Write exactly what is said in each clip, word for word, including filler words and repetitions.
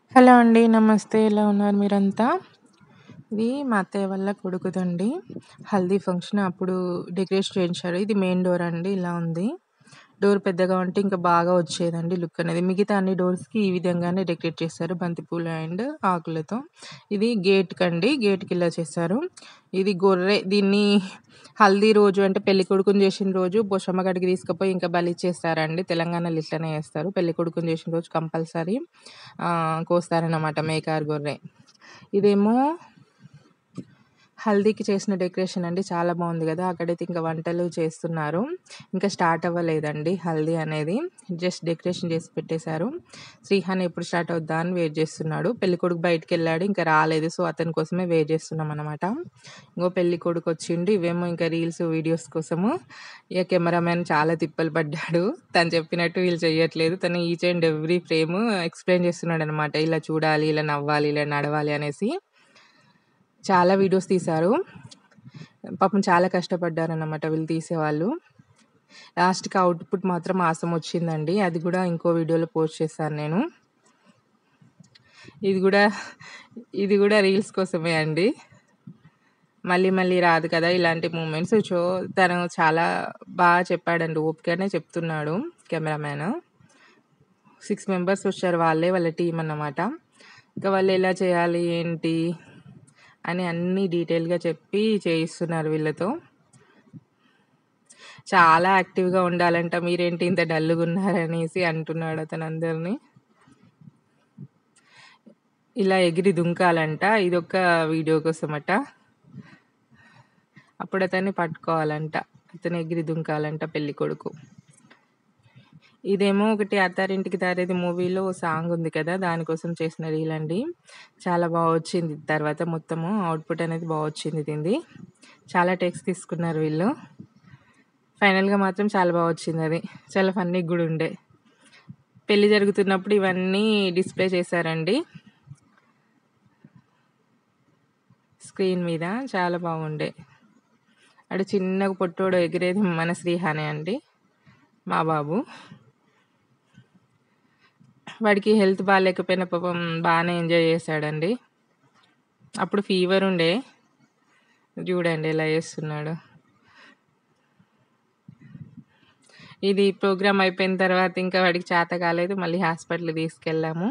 Hello అండి. నమస్తే. ఎలా ఉన్నారు మీరంతా? ఇది మా అత్తయ్య వాళ్ళ కొడుకుదండి. హల్దీ ఫంక్షన్ అప్పుడు డెకరేషన్ చేయించారు. ఇది మెయిన్ డోర్ అండి. ఇలా ఉంది. డోర్ పెద్దగా ఉంటే ఇంకా బాగా వచ్చేదండి లుక్ అనేది. మిగతా అన్ని డోర్స్‌కి ఈ విధంగానే డెకరేట్ చేశారు. బంతిపూలు అండ్ ఆకులతో. ఇది గేట్‌కండి. గేట్‌కి ఇలా చేశారు. ఇది గొర్రె. దీన్ని హల్దీ రోజు అంటే పెళ్ళికొడుకుని చేసిన రోజు బొషమ్మ కాడికి తీసుకుపోయి ఇంకా బలిచ్చేస్తారండి. తెలంగాణలో ఇట్లనే చేస్తారు. పెళ్ళికొడుకుని చేసిన రోజు కంపల్సరీ ఆహ్, కోస్తారనమాట మేక ఆర్ గొర్రె. ఇదేమో హల్దీకి చేసిన డెకరేషన్ అండి. చాలా బాగుంది కదా! అక్కడైతే ఇంకా వంటలు చేస్తున్నారు. ఇంకా స్టార్ట్ అవ్వలేదండి హల్దీ అనేది. జస్ట్ డెకరేషన్ చేసి పెట్టేశారు. శ్రీహాన్ ఎప్పుడు స్టార్ట్ అవుద్దా అని వెయిట్ చేస్తున్నాడు. పెళ్ళికొడుకు బయటికెళ్ళాడు. ఇంకా రాలేదు. సో, అతని కోసమే వెయిట్ చేస్తున్నామనమాట. ఇంగో పెళ్ళికొడుకు వచ్చిండు. ఇవేమో ఇంకా రీల్స్, వీడియోస్ కోసము. ఇగ కెమెరామెన్ చాలా తిప్పలు పడ్డాడు. తను చెప్పినట్టు వీళ్ళు చెయ్యట్లేదు. తను each and every frame explain చేస్తున్నాడనమాట. ఇలా చూడాలి, ఇలా నవ్వాలి, ఇలా నడవాలి అనేసి. చాలా వీడియోస్ తీశారు. పాపం చాలా కష్టపడ్డారన్నమాట వీళ్ళు తీసేవాళ్ళు. లాస్ట్‌కి అవుట్‌పుట్ మాత్రం ఆసమ్ వచ్చిందండి. అది కూడా ఇంకో వీడియోలో పోస్ట్ చేశాను నేను. ఇది కూడా ఇది కూడా రీల్స్ కోసమే అండి. మళ్ళీ మళ్ళీ రాదు కదా! ఇలాంటి మూమెంట్స్. సో, తను చాలా బాగా చెప్పాడండి. ఓపికగానే చెప్తున్నాడు కెమెరామెన్. సిక్స్ మెంబర్స్ వచ్చారు. వాళ్ళే వాళ్ళ టీమ్ అన్నమాట. ఇంకా వాళ్ళు ఎలా చేయాలి, ఏంటి అని అన్నీ డీటెయిల్‌గా చెప్పి చేయిస్తున్నారు వీళ్ళతో. చాలా యాక్టివ్‌గా ఉండాలంట. మీరేంటి ఇంత డల్‌గున్నారనేసి అంటున్నాడు అతను అందరిని. ఇలా ఎగిరి దుంకాలంట. ఇదొక వీడియో కోసమట. అప్పుడు అతన్ని పట్టుకోవాలంట. అతను ఎగిరి దుంకాలంట పెళ్ళికొడుకు. ఇదేమో ఒకటి 'అత్తారింటికి దారేది' మూవీలో సాంగ్ ఉంది కదా! దానికోసం చేసిన రీల్ అండి. చాలా బా వచ్చింది. తర్వాత మొత్తము అవుట్‌పుట్ అనేది బా వచ్చింది దీనిది. చాలా టేక్స్ తీసుకున్నారు వీళ్ళు. ఫైనల్‌గా మాత్రం చాలా బా వచ్చిందది. చాలా ఫన్నీగా గూడా ఉండే. పెళ్లి జరుగుతున్నప్పుడు ఇవన్నీ డిస్‌ప్లే చేశారండి. స్క్రీన్ మీద చాలా బాగుండే. ఆడు చిన్నగా పొట్టోడు ఎగిరేది మన శ్రీహానే అండి. మా బాబు. వాడికి హెల్త్ బాలేకపోయినా పాపం బానే ఎంజాయ్ చేశాడండి. అప్పుడు ఫీవర్ ఉండే. చూడండి ఎలా చేస్తున్నాడు. ఇది ప్రోగ్రామ్ అయిపోయిన తర్వాత ఇంకా వాడికి చేత కాలేదు. మళ్ళీ హాస్పిటల్‌కి తీసుకెళ్ళాము.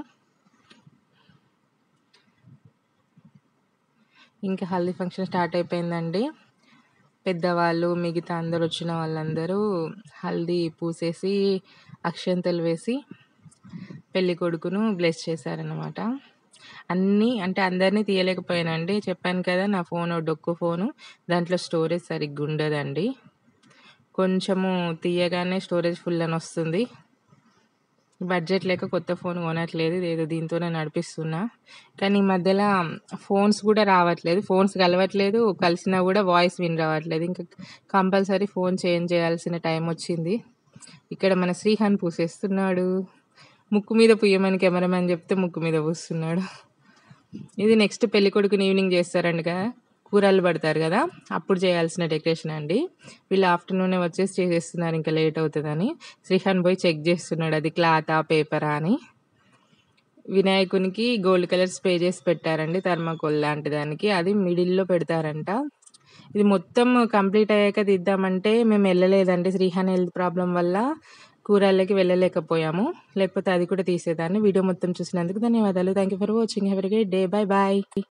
ఇంకా హల్దీ ఫంక్షన్ స్టార్ట్ అయిపోయిందండి. పెద్దవాళ్ళు మిగతా అందరూ వచ్చిన వాళ్ళందరూ హల్దీ పూసేసి, అక్షంతలు వేసి పెళ్ళికొడుకును బ్లెస్ చేశారనమాట. అన్నీ అంటే అందరినీ తీయలేకపోయానండి. చెప్పాను కదా! నా ఫోను డొక్కు ఫోను. దాంట్లో స్టోరేజ్ సరిగ్గా ఉండదండి. కొంచెము తీయగానే స్టోరేజ్ ఫుల్ అని వస్తుంది. బడ్జెట్ లేక కొత్త ఫోన్ కొనట్లేదు. ఇదేదో దీంతోనే నడిపిస్తున్నా. కానీ ఈ మధ్యల ఫోన్స్ కూడా రావట్లేదు. ఫోన్స్ కలవట్లేదు. కలిసినా కూడా వాయిస్ విన్ రావట్లేదు. ఇంకా కంపల్సరీ ఫోన్ చేంజ్ చేయాల్సిన టైం వచ్చింది. ఇక్కడ మన శ్రీహాన్ పూసేస్తున్నాడు. ముక్కు మీద పుయ్యమని కెమెరామెన్ చెప్తే ముక్కు మీద పూస్తున్నాడు. ఇది నెక్స్ట్ పెళ్ళికొడుకుని ఈవినింగ్ చేస్తారండి కదా! కూరలు పడతారు కదా! అప్పుడు చేయాల్సిన డెకరేషన్ అండి. వీళ్ళు ఆఫ్టర్‌నూనే వచ్చేసి చేసేస్తున్నారు ఇంకా లేట్ అవుతదని. శ్రీహాన్ పోయి చెక్ చేస్తున్నాడు అది క్లాతా, పేపరా అని. వినాయకునికి గోల్డ్ కలర్ స్ప్రే చేసి పెట్టారండి థర్మాకోల్ లాంటి దానికి. అది మిడిల్‌లో పెడతారంట. ఇది మొత్తం కంప్లీట్ అయ్యాక తీద్దామంటే మేము వెళ్ళలేదండి. శ్రీహాన్ హెల్త్ ప్రాబ్లమ్ వల్ల కూరళ్ళకి వెళ్ళలేకపోయాము. లేకపోతే అది కూడా తీసేదాన్ని. వీడియో మొత్తం చూసినందుకు ధన్యవాదాలు. Thank you for watching. Have a great day. Bye by.